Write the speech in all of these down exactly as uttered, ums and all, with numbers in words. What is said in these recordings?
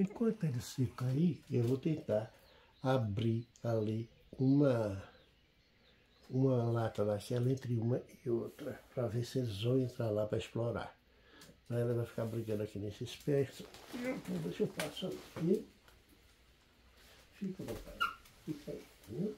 Enquanto ele seca aí, eu vou tentar abrir ali uma, uma lata daquela entre uma e outra, para ver se eles vão entrar lá para explorar. Aí ela vai ficar brigando aqui nesse espécie. Deixa eu passar aqui. Fica, papai. Fica aí, viu?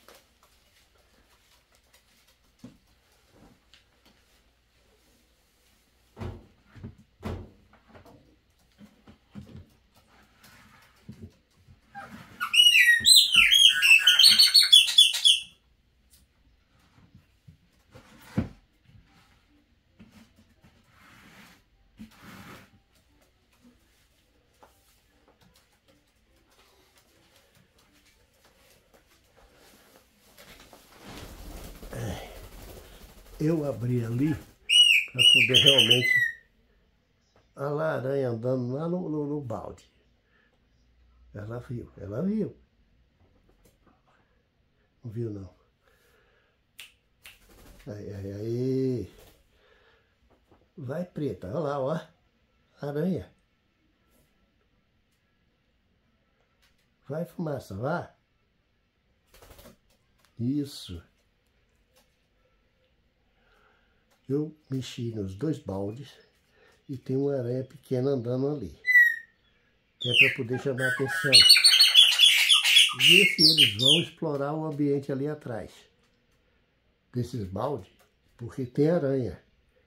Eu abri ali para poder realmente... Olha lá a aranha andando lá no, no, no balde. Ela viu, ela viu. Não viu não. Aí, aí, aí. Vai, preta, olha lá, ó. Aranha. Vai, fumaça, vá. Isso. Eu mexi nos dois baldes e tem uma aranha pequena andando ali. Que é para poder chamar a atenção. Ver se eles vão explorar o ambiente ali atrás desses baldes, porque tem aranha.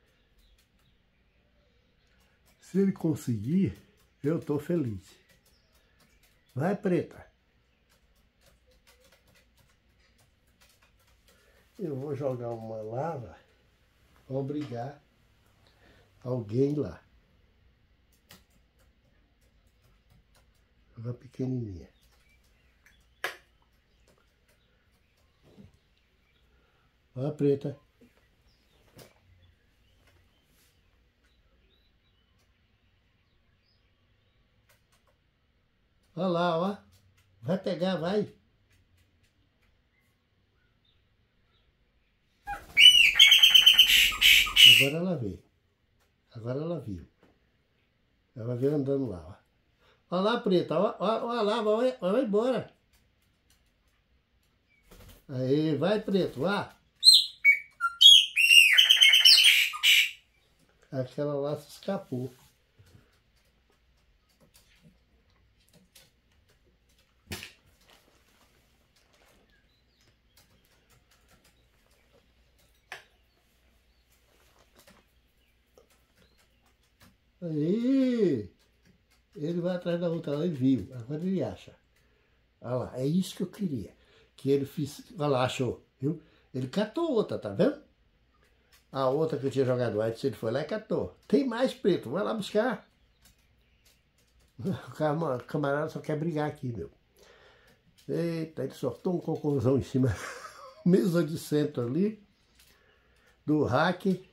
Se ele conseguir, eu estou feliz. Vai, preta. Eu vou jogar uma lava para obrigar alguém lá. Uma pequenininha. Olha a preta. Olha lá, ó. Vai pegar, vai. Agora ela veio. Agora ela viu. Ela veio andando lá, ó. Olha lá, preta. Olha, olha lá, vai, vai embora. Aí, vai, preto, vá. Aquela lá se escapou. Aí, ele vai atrás da outra lá e viu. Agora ele acha. Olha lá, é isso que eu queria. Que ele fiz. Olha lá, achou, viu? Ele catou outra, tá vendo? A outra que eu tinha jogado antes, ele foi lá e catou. Tem mais, preto, vai lá buscar. O camarada só quer brigar aqui, meu. Eita, ele soltou um cocôzão em cima. Mesa de centro ali. Do rack.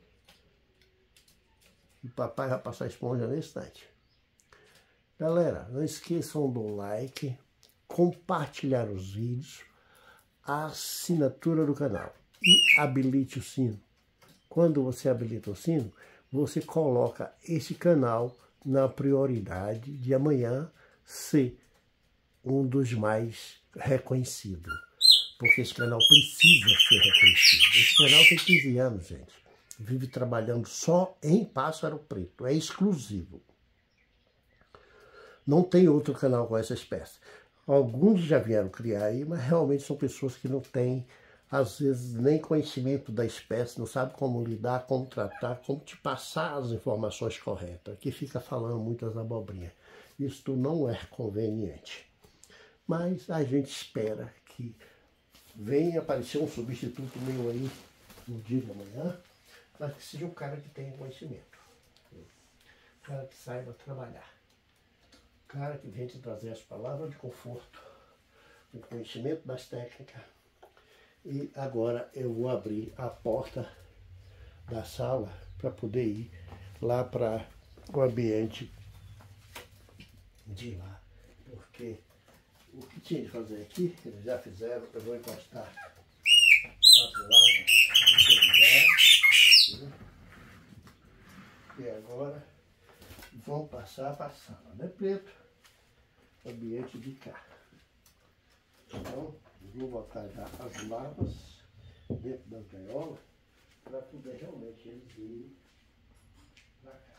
O papai vai passar a esponja nesse instante. Galera, não esqueçam do like, compartilhar os vídeos, a assinatura do canal e habilite o sino. Quando você habilita o sino, você coloca esse canal na prioridade de amanhã ser um dos mais reconhecidos. Porque esse canal precisa ser reconhecido. Esse canal tem quinze anos, gente. Vive trabalhando só em pássaro preto. É exclusivo. Não tem outro canal com essa espécie. Alguns já vieram criar aí, mas realmente são pessoas que não têm, às vezes, nem conhecimento da espécie, não sabem como lidar, como tratar, como te passar as informações corretas, que fica falando muitas abobrinhas. Isso não é conveniente. Mas a gente espera que venha aparecer um substituto meu aí no dia de amanhã, mas que seja um cara que tenha conhecimento. Um cara que saiba trabalhar. Um cara que venha te trazer as palavras de conforto, o conhecimento das técnicas. E agora eu vou abrir a porta da sala para poder ir lá para o ambiente de lá. Porque o que tinha de fazer aqui, eles já fizeram. Eu vou encostar as lagas no lugar. E agora vão passar para a sala, né, preto? ambiente de cá. Então, vou botar já as larvas dentro das gaiolas para poder realmente eles irem para cá.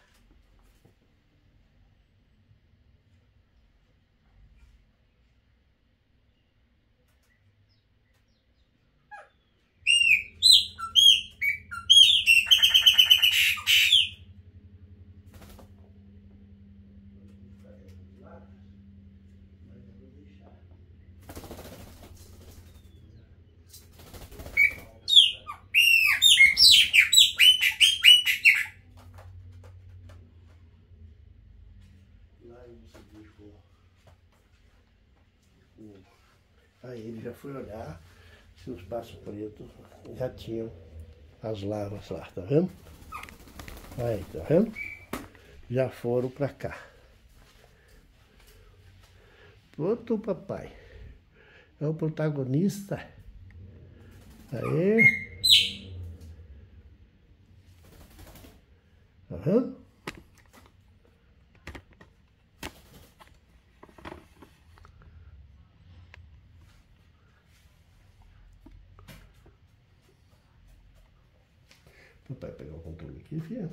Aí ele já foi olhar se os passos pretos já tinham as larvas lá, tá vendo? Aí, tá vendo? Já foram pra cá. Pronto, papai. É o protagonista. Aí. Tá vendo? Papai pegar o controle aqui, filha.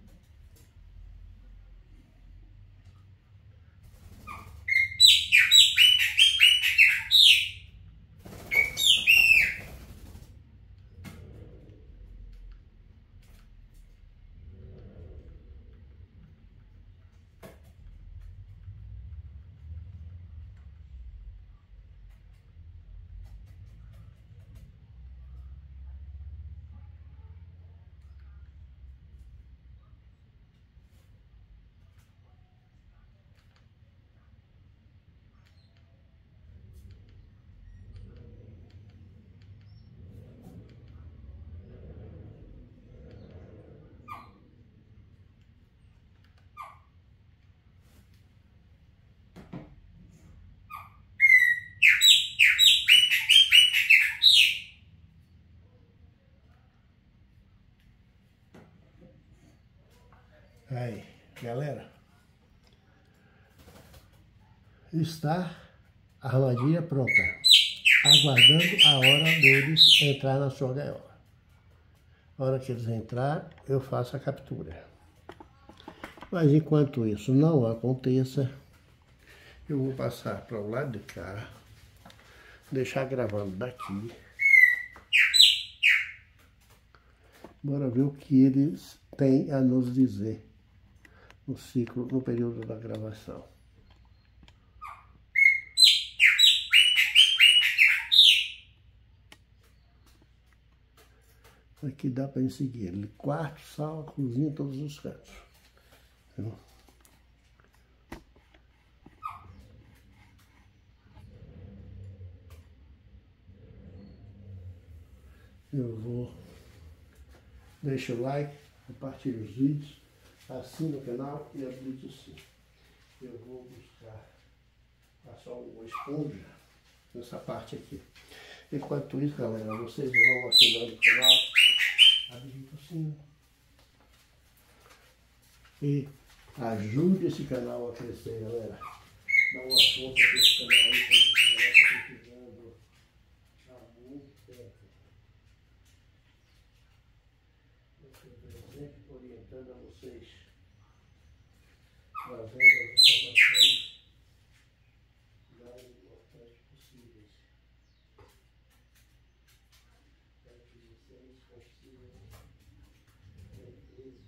Aí, galera, está a armadilha pronta, aguardando a hora deles entrar na sua gaiola. A hora que eles entrarem, eu faço a captura. Mas enquanto isso não aconteça, eu vou passar para o lado de cá, deixar gravando daqui. Bora ver o que eles têm a nos dizer no ciclo, no período da gravação. Aqui dá para seguir ele, quarto, sala, cozinha, todos os cantos. Viu? Eu vou, deixa o like, compartilha os vídeos, assina o canal e habilite o sininho. Eu vou buscar passar uma esponja nessa parte aqui. Enquanto isso, galera, vocês vão assinando o canal, habilite o sininho e ajude esse canal a crescer, galera. Dá uma força para esse canal aí, que está precisando há muito tempo. Eu estou sempre orientando a vocês, trazendo as informações mais importantes possíveis, para que vocês consigam ter êxito.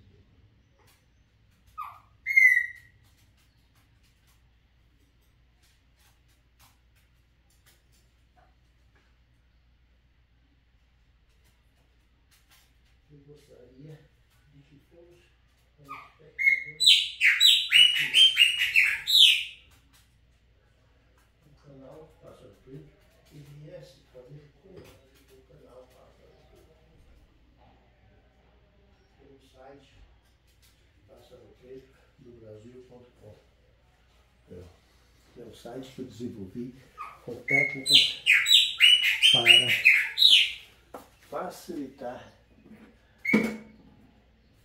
Eu gostaria de que todos os espectadores o canal Pássaro Preto e viesse fazer coisas do canal Pássaro Preto pelo site pássaro preto do brasil ponto com. É o site que eu desenvolvi com técnicas para facilitar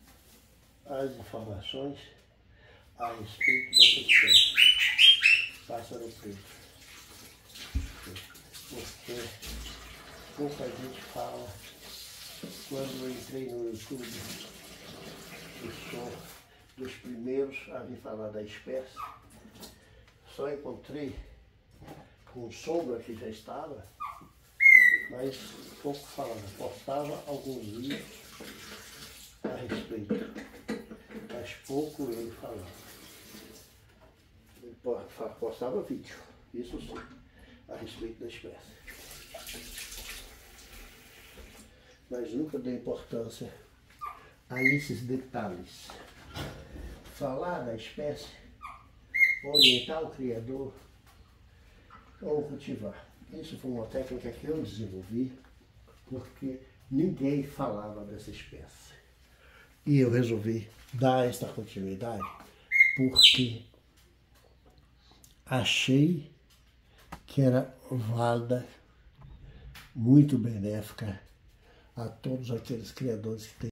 as informações a respeito dessa espécie. pássaro preto. Porque pouca gente fala. Quando eu entrei no YouTube, eu sou dos primeiros a vir falar da espécie. Só encontrei com sombra que já estava, mas pouco falava. Postava alguns vídeos a respeito, mas pouco ele falava. Ele postava vídeo, isso sim, a respeito da espécie. Mas nunca dei importância a esses detalhes. Falar da espécie, orientar o criador ou cultivar. Isso foi uma técnica que eu desenvolvi porque ninguém falava dessa espécie. E eu resolvi dar esta continuidade porque achei que era válida, muito benéfica a todos aqueles criadores que têm